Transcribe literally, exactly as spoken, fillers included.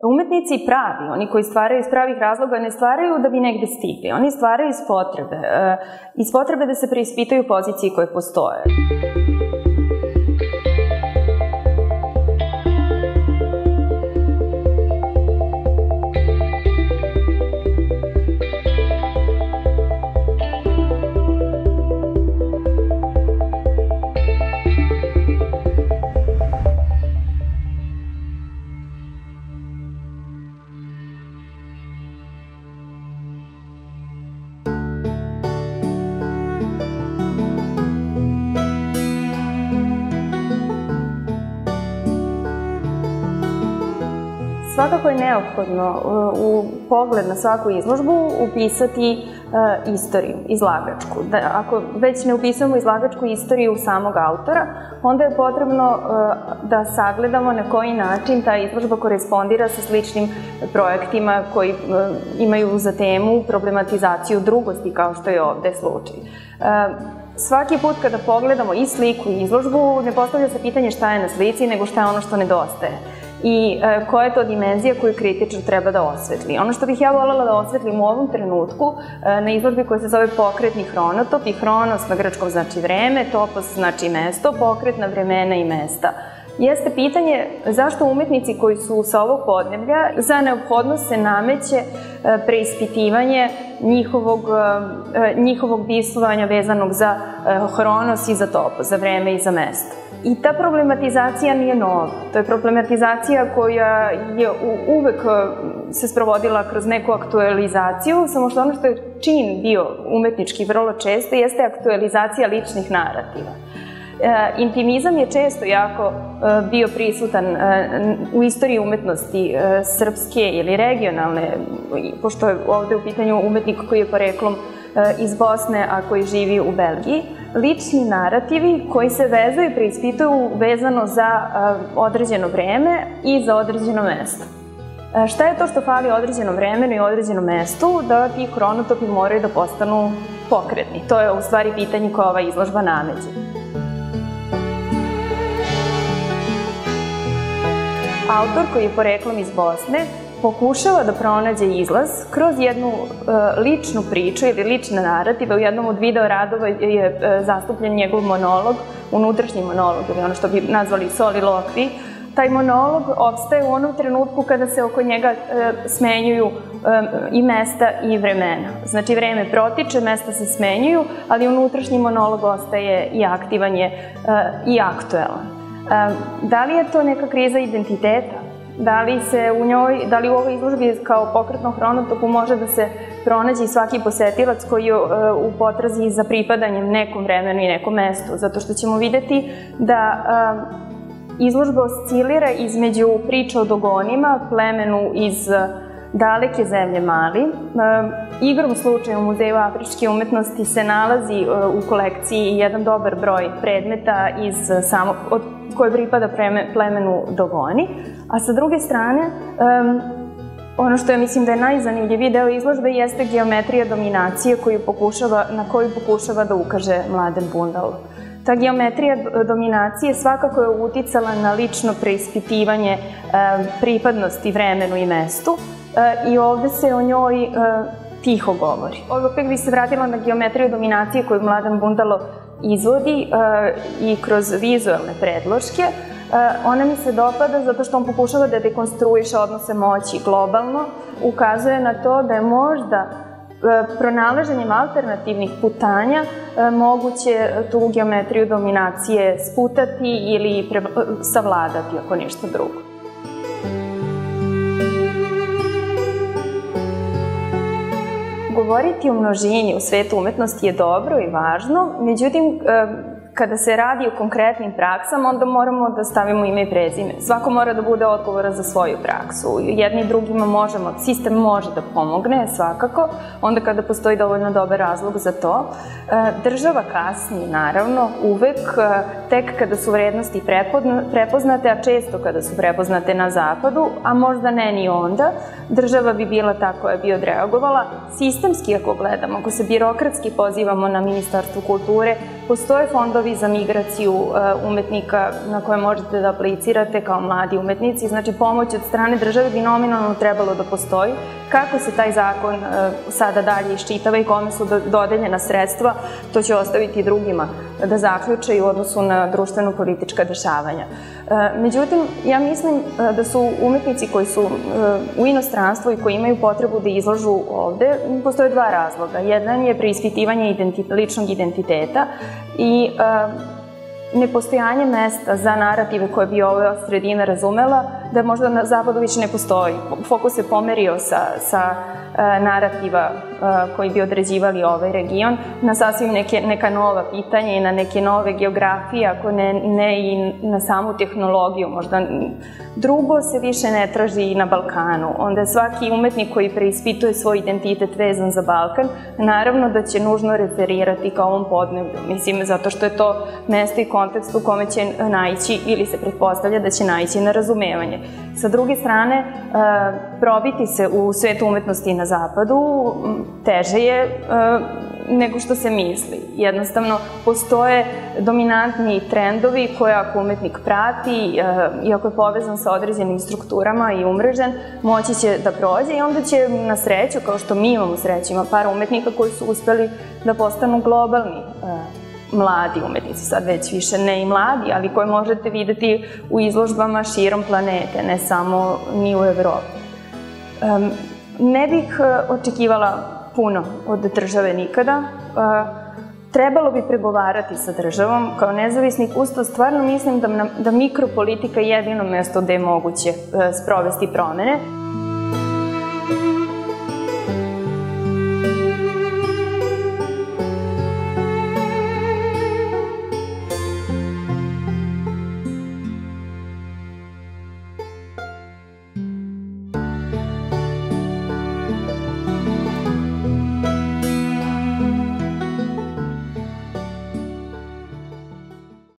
Umetnici pravi, oni koji stvaraju iz pravih razloga, ne stvaraju da bi negde stigli. Oni stvaraju iz potrebe. Iz potrebe da se preispitaju pozicije koje postoje. Svakako je neophodno u pogled na svaku izložbu upisati istoriju, izlagačku. Ako već ne upisamo izlagačku istoriju samog autora, onda je potrebno da sagledamo na koji način ta izložba korespondira sa sličnim projektima koji imaju za temu problematizaciju drugosti, kao što je ovde slučaj. Svaki put kada pogledamo i sliku i izložbu, ne postavlja se pitanje šta je na slici, nego šta je ono što nedostaje. I koja je to dimenzija koju kritičar treba da osvetli. Ono što bih ja voljela da osvetlim u ovom trenutku na izložbi koja se zove Pokretni hronotop, i hronos na grčkom znači vreme, topos znači mesto, pokretna vremena i mesta, jeste pitanje zašto umetnici koji su sa ovog podneblja, za neophodnost se nameće preispitivanje njihovog bivstvovanja vezanog za hronos i za topos, za vreme i za mesto. I ta problematizacija nije nova. To je problematizacija koja je uvek se sprovodila kroz neku aktualizaciju, samo što ono što je čin bio umetnički vrlo često jeste aktualizacija ličnih narativa. Intimizam je često jako bio prisutan u istoriji umetnosti srpske ili regionalne, pošto je ovde u pitanju umetnik koji je poreklom iz Bosne, a koji živi u Belgiji. Lični narativi koji se vezaju i preispituju vezano za određeno vreme i za određeno mesto. Šta je to što fali određenom vremenu i određenom mestu da ti hronotopi moraju da postanu pokretni? To je u stvari pitanje koje ova izložba nameće. Autor koji je poreklom iz Bosne pokušava da pronađe izlaz kroz jednu ličnu priču ili lične narative. U jednom od video radova je zastupljen njegov monolog, unutrašnji monolog, ili ono što bi nazvali solilokvi. Taj monolog opstaje u onom trenutku kada se oko njega smenjuju i mesta i vremena. Znači, vreme protiče, mesta se smenjuju, ali unutrašnji monolog ostaje i aktivan je i aktuelan. Da li je to neka kriza identiteta? Da li se u njoj, da li u ovoj izložbi kao pokretnom hronotopu može da se pronađe i svaki posetilac koji je u potrazi za pripadanjem nekom vremenu i nekom mestu? Zato što ćemo videti da izložba oscilira između priča o dogonima, plemenu iz daleke zemlje Mali. Igrom slučaja u Muzeju afričke umetnosti se nalazi u kolekciji jedan dobar broj predmeta iz samog, koje pripada plemenu Dogoni, a sa druge strane, ono što ja mislim da je najzanimljiviji deo izložbe jeste geometrija dominacije na koju pokušava da ukaže Mladen Bundalo. Ta geometrija dominacije svakako je uticala na lično preispitivanje pripadnosti vremenu i mestu i ovde se o njoj tiho govori. Opet bih se vratila na geometriju dominacije koju Mladen Bundalo izvodi i kroz vizualne predloške. Ona mi se dopada zato što on pokušava da dekonstruiše odnose moći globalno, ukazuje na to da je možda pronalaženjem alternativnih putanja moguće tu geometriju dominacije sputati ili savladati, ako ništa drugo. Govoriti o množini u svetu umetnosti je dobro i važno, međutim, kada se radi o konkretnim praksama, onda moramo da stavimo ime i prezime. Svako mora da bude odgovoran za svoju praksu. Jedni i drugima možemo, sistem može da pomogne, svakako, onda kada postoji dovoljno dobar razlog za to. Država kasnije, naravno, uvek, tek kada su vrednosti prepoznate, a često kada su prepoznate na zapadu, a možda ne ni onda, država bi bila ta koja bi odreagovala. Sistemski, ako gledamo, ako se birokratski pozivamo na Ministarstvo kulture, postoje fondovi radovi za migraciju umetnika na koje možete da aplicirate kao mladi umetnici. Znači, pomoć od strane države bi nominalno trebalo da postoji. Kako se taj zakon sada dalje iščitava i kome su dodeljena sredstva, to će ostaviti drugima da zaključe i u odnosu na društveno-politička dešavanja. Međutim, ja mislim da su umetnici koji su u inostranstvu i koji imaju potrebu da izlažu ovde, postoje dva razloga. Jedan je preispitivanje ličnog identiteta i nepostojanje mesta za narative koje bi ova sredina razumela, da možda na zapadu više ne postoji. Fokus se pomerio sa narativa koji bi određivali ovaj region na sasvim neka nova pitanja i na neke nove geografije, ako ne i na samu tehnologiju. Možda drugo se više ne traži i na Balkanu. Onda svaki umetnik koji preispituje svoj identitet vezan za Balkan, naravno da će nužno referirati ka ovom podneblju. Mislim, zato što je to mesto i kontekst u kome će naići ili se pretpostavlja da će naići na razumevanje. Sa druge strane, probiti se u svetu umetnosti na zapadu teže je nego što se misli. Jednostavno, postoje dominantni trendovi koje ako umetnik prati i ako je povezan sa određenim strukturama i umrežen, moći će da prođe i onda će na sreću, kao što mi imamo sreću, ima par umetnika koji su uspeli da postanu globalni mladi umetnici, sad već više ne i mladi, ali koje možete videti u izložbama širom planete, ne samo ni u Evropi. Ne bih očekivala puno od države nikada. Trebalo bi pregovarati sa državom. Kao nezavisni kustod stvarno mislim da mikropolitika je jedino mesto gde je moguće sprovesti promene.